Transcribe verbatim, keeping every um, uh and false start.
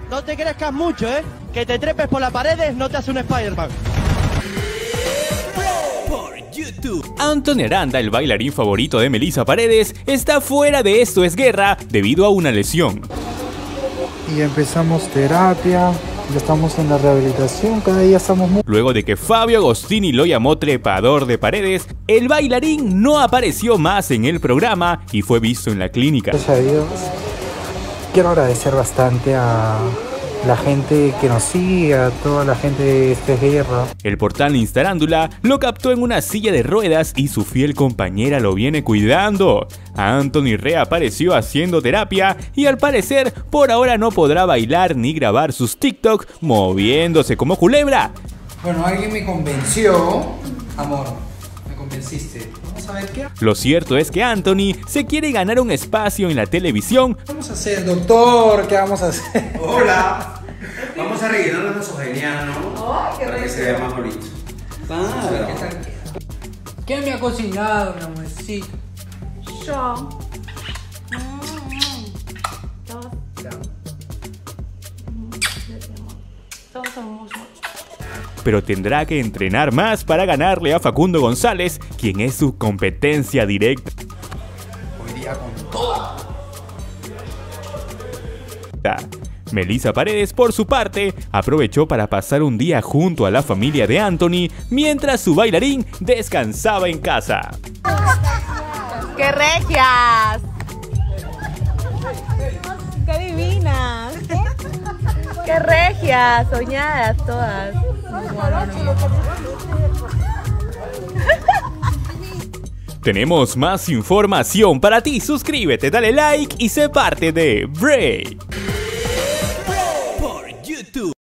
No te crezcas mucho, ¿eh? Que te trepes por las paredes no te hace un Spider-Man. Anthony Aranda, el bailarín favorito de Melissa Paredes, está fuera de Esto es Guerra debido a una lesión. Y empezamos terapia, ya estamos en la rehabilitación, cada día estamos muy... Luego de que Fabio Agostini lo llamó trepador de paredes, el bailarín no apareció más en el programa y fue visto en la clínica. Gracias a Dios. Quiero agradecer bastante a la gente que nos sigue, a toda la gente de Esto es Guerra. El portal Instarándula lo captó en una silla de ruedas y su fiel compañera lo viene cuidando. Anthony reapareció haciendo terapia y al parecer por ahora no podrá bailar ni grabar sus TikTok moviéndose como culebra. Bueno, alguien me convenció, amor, me convenciste. Vamos a ver qué. Lo cierto es que Anthony se quiere ganar un espacio en la televisión. ¿Qué vamos a hacer, doctor? ¿Qué vamos a hacer? Hola. Vamos a rellenar el nasogeniano para que se vea más bonito. Claro. ¿Qué tal? ¿Quién me ha cocinado, mi amorcito? Yo. Todos somos muchos. Pero tendrá que entrenar más para ganarle a Facundo González, quien es su competencia directa. Hoy día con todo. Melissa Paredes, por su parte, aprovechó para pasar un día junto a la familia de Anthony mientras su bailarín descansaba en casa. ¡Qué regias! ¡Qué divinas! ¡Qué regias! Soñadas todas. Tenemos más información para ti. Suscríbete, dale like y sé parte de Break.